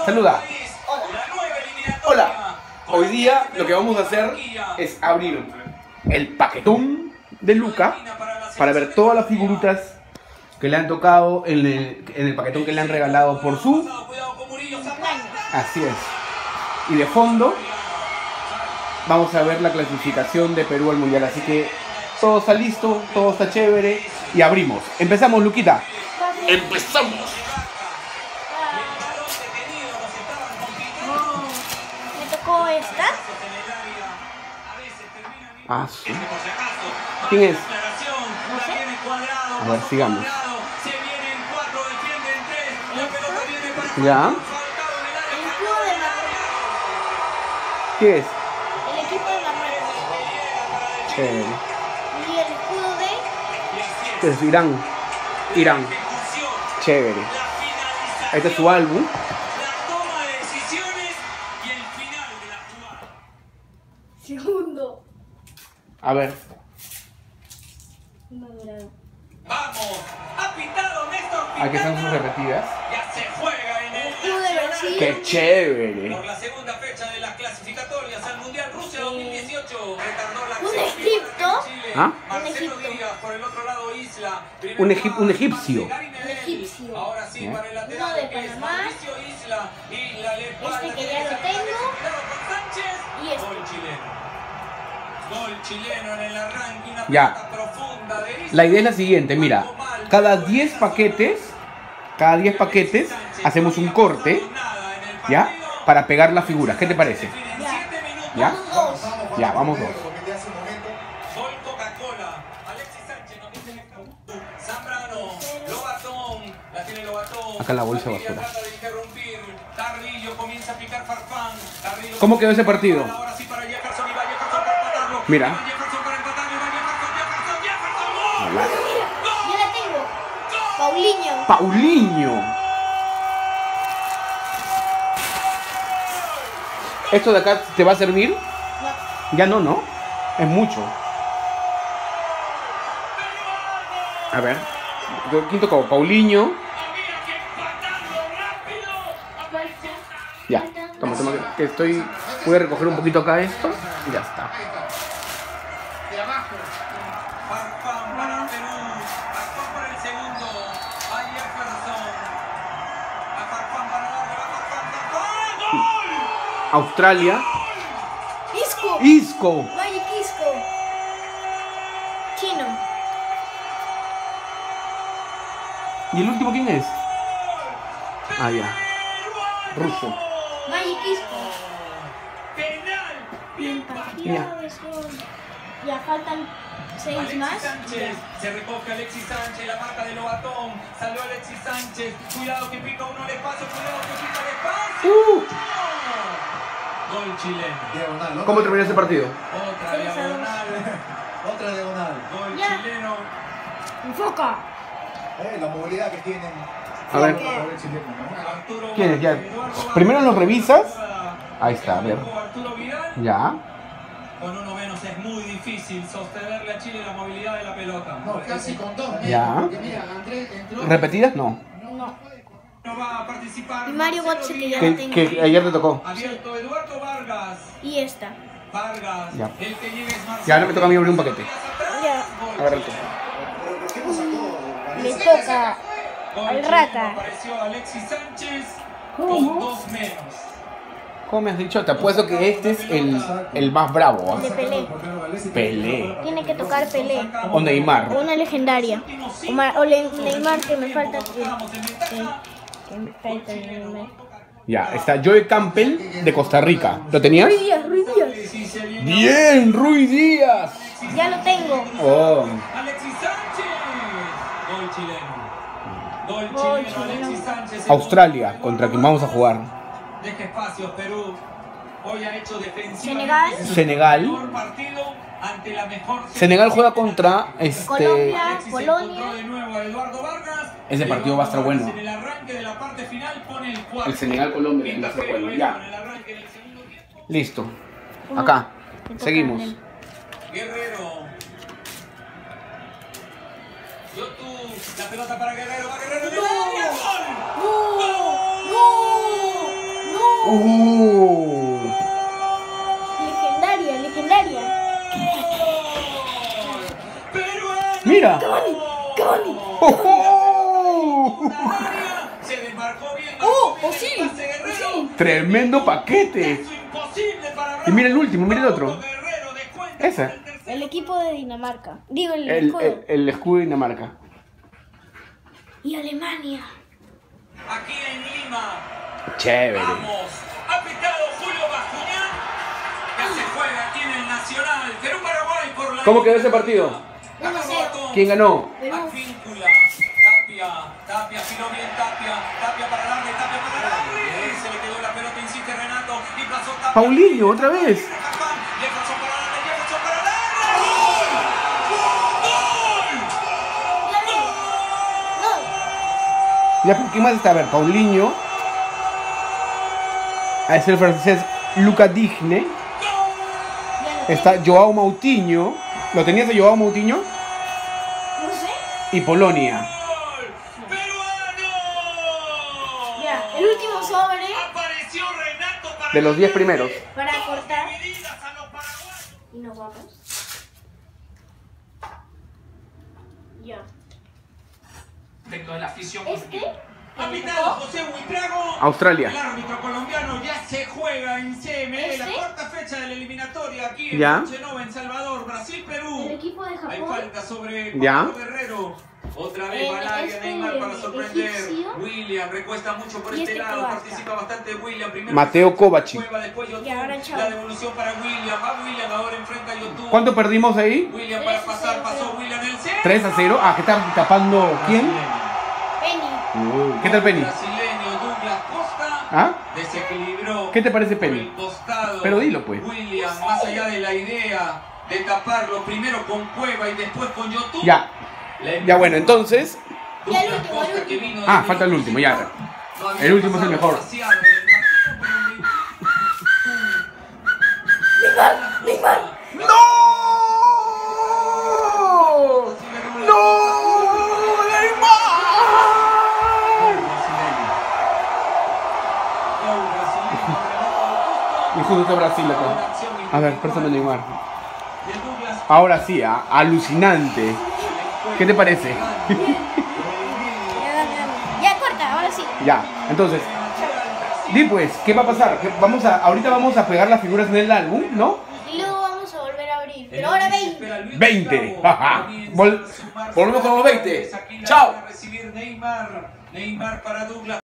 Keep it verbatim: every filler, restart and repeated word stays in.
Saluda. Hola. Hoy día lo que vamos a hacer es abrir el paquetón de Luca para ver todas las figuritas que le han tocado en el, en el paquetón que le han regalado por su... Así es. Y de fondo vamos a ver la clasificación de Perú al Mundial. Así que todo está listo, todo está chévere y abrimos. Empezamos, Luquita. Empezamos. Me tocó esta. Ah, sí. ¿Quién es? No sé. A ver, sigamos. Ya. El escudo de Marruecos. ¿Qué es? El equipo de Marruecos. Chévere. Y el escudo de... ¿Qué es? Irán. Irán. Chévere. Ahí está su álbum. Segundo. A ver. No ha durado. Vamos, ha pitado Néstor Pitana. Aquí están sus repetidas. Ya se juega en el Escudo de Brasil. ¡Qué chévere! Por la segunda fecha de las clasificatorias al Mundial Rusia dos mil dieciocho retardó la Un Egipto. ¿Ah? Marcelo Un Egipto. Díaz por el otro lado Isla. Un, egip un egipcio. Un egipcio. Ahora sí ¿Eh? para el lateral Uno de que es Panamá. Mauricio Isla y la le Este que ya lo tengo. Y este. Gol chileno. Gol chileno en el arranque, una Ya. pelota profunda de Isla. La idea es la siguiente, mira. Cada diez paquetes, cada diez paquetes, hacemos un corte, ¿ya? Para pegar las figuras. ¿Qué te parece? Ya. ¿Ya? Vamos dos. Ya, vamos dos. Gol Coca-Cola. Alexis Sánchez nos dice Zambrano. Lobatón. La tiene Lobatón. Acá en la bolsa de Villa basura. trata de interrumpir. Tarrillo comienza a picar Farfán. Tarrillo ¿Cómo quedó ese partido? Ahora sí para Jefferson y va Jefferson para empatarlo. Mira. Va Jefferson para empatarlo. Va Jefferson, Jefferson, Jefferson. Hola. Yo la tengo. Paulinho. Paulinho. ¿Esto de acá te va a servir? No. Ya no, ¿no? Es mucho. A ver. ¿Quién tocó? Paulinho. Ya. Toma, toma. Que estoy... Voy a recoger un poquito acá esto. Y ya está. Farfán para Perú. Farfán para el segundo. Va Jefferson. A Farfán para darle. Va Farfán. Farfán. ¡Gol! Australia. Isco. Isco. Magic Isco. Chino. ¿Y el último quién es? Ah, ya. Ruso. Magic Isco. Penal. Bien partido. Eso. Ya faltan seis Alexis más. Sánchez, se recoge Alexis Sánchez, la marca de Lobatón, salió Alexis Sánchez, cuidado que pica uno al espacio, cuidado que pica el espacio. Uh. Gol chileno. Diagonal. ¿Cómo terminó ese partido? Otra Tres a dos. diagonal. Otra diagonal. Gol Ya. chileno. Enfoca. Eh, la movilidad que tienen. A ver. los jugadores chilenos, ¿no? Arturo ¿Quién es? Ya. Eduardo Primero los revisas. Vargas. Ahí está, a ver. Arturo Vidal. Ya. Con uno menos es muy difícil sostenerle a Chile la movilidad de la pelota. No, casi con dos. Ya. Porque mira, Andrés entró. ¿Repetidas? No. No. No va a participar. Y Mario Marcelo Götze, que ya Díaz. la Que, tengo. que ayer te tocó. Abierto Eduardo Vargas. Y esta. Vargas. Ya. El que llega es Marcelo. Ya, ahora me toca a mí abrir un paquete. Ya. A ver el toque. Pero dejemos a todos. Le toca Gol al chileno, Rata. Apareció Alexis Sánchez ¿Cómo? con dos menos. ¿Cómo me has dicho? Te apuesto que este es el, el más bravo. ¿Ah? De Pelé. Pelé. Tiene que tocar Pelé. O Neymar. O una legendaria. O, Mar- o Le- Neymar, que me falta. Que, que, que me falta Neymar. Ya, está Joey Campbell de Costa Rica. ¿Lo tenías? Ruiz Díaz, Ruiz Díaz. Bien, Rui Díaz. Ya lo tengo. Oh. Alexis Sánchez. Gol chileno. Gol Gol chileno. chileno. Alexis Sánchez. Australia, contra quien vamos a jugar. Deja espacios Perú. Hoy ha hecho defensiva. Senegal. Senegal. Mejor partido ante la mejor Senegal juega contra este. Colombia. Alexis Polonia. encontró de nuevo a Eduardo Vargas. Ese partido va a estar bueno. En el arranque de la parte final pone el cuarto. El Senegal-Colombia va a estar bueno. Ya. En el arranque del segundo tiempo. Listo. Acá. Me toca Seguimos. él. Guerrero. Yo tú. La pelota para Guerrero. Va Guerrero en el área. ¡Gol! ¡No! ¡No! Uh. Legendaria, legendaria. Mira. Cavani, Cavani. Oh, oh. Se desmarcó bien. Oh, oh sí, oh sí. Tremendo paquete. Eso imposible para Y mira el último, mira el otro. Guerrero, descuenta Ese. con el tercer El equipo de Dinamarca. Digo, el, El, escudo. el, el escudo de Dinamarca. Y Alemania. Aquí en Lima. Chévere. Vamos. Ha pitado Julio Bascuñán. Ya se juega aquí en el Nacional. Perú-Paraguay por la. ¿Cómo quedó ese partido? uno cero. ¿Quién ganó? Perú. Advíncula. Tapia. Tapia, tiró bien Tapia. Tapia para Larry. Tapia para Larry. Se le quedó la pelota, insiste Renato. Y pasó Tapia. Paulinho, otra vez. Jefferson para Larry. Jefferson para Larry. ¡Gol! ¡Gol! No. Ya, ¿por qué más está? A ver, Paulinho. Ahí está el francés Luca Digne. Ya lo Está Joao Moutinho. ¿Lo tenías de Joao Moutinho? tengo. No sé. Y Polonia. ¡Gol! ¡Peruano! Ya, el último sobre Apareció Renato para De los diez primeros. para cortar. divididas a los paraguayos. Y nos vamos. Ya. Dentro de la afición. Este. Ha pitado José Buitrago. Australia. El árbitro colombiano ya se juega en C M L, la ¿Este? cuarta fecha de la eliminatoria aquí en Ya. Genova, en Salvador, Brasil, El Perú. equipo de Hay Japón. falta sobre Ya. Pablo Guerrero. Otra vez El Balaya, este Neymar para sorprender. egipcio. William recuesta mucho por Y este este lado, croata. participa bastante William. Primero Mateo Kovacic. Cueva, después Yotun. Y ahora chao. La devolución para William. Va William, ahora enfrenta a Yotun. ¿Cuánto perdimos ahí? William para tres a pasar, cero, pasó creo. William el centro. tres a cero. Ah, ¿qué está tapando quién? Penny. ¿Qué tal Penny? Brasileño Douglas Costa. ¿Ah? Desequilibró. ¿Qué te parece por Penny? el costado. Pero dilo, pues. William, más allá de la idea de taparlo primero con Cueva y después con Yotun. Ya. Ya bueno, entonces. Ya el Douglas último, Costa, el que último. vino Ah, de falta el último, ya. no había El último es el pasado mejor. demasiado en el partido, pero le- Neymar. ¡No! ¡No! ¡Neymar! Y justo está Brasil acá. A ver, préstame Neymar. Ahora sí, ah, alucinante. ¿Qué te parece? Ya, dale, dale. Ya corta, ahora sí. Ya, entonces. Di pues, ¿qué va a pasar? ¿Qué- Vamos a, ahorita vamos a pegar las figuras en el álbum, ¿no? Y luego vamos a volver a abrir. Pero ahora veinte. veinte. Vol- volvemos con los veinte. Chao. Recibir Neymar. Neymar para Douglas.